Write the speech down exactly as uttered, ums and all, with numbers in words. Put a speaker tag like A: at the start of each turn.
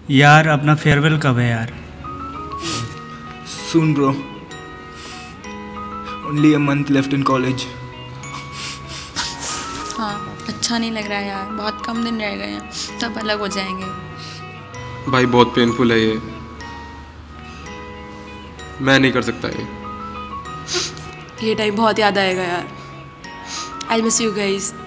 A: यार अपना फेयरवेल कब है यार?
B: Soon bro. Only a month left in college.
C: हाँ, अच्छा नहीं लग रहा है यार, बहुत कम दिन रह गए हैं, तब अलग हो जाएंगे।
D: भाई बहुत पेनफुल है ये, मैं नहीं कर सकता ये
C: ये टाइम बहुत याद आएगा यार। I miss you guys.